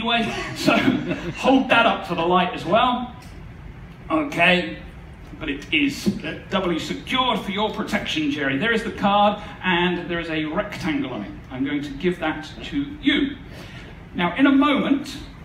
anyway, so hold that up to the light as well. Okay, but it is doubly secured for your protection, Jerry. There is the card, and there is a rectangle on it. I'm going to give that to you. Now, in a moment,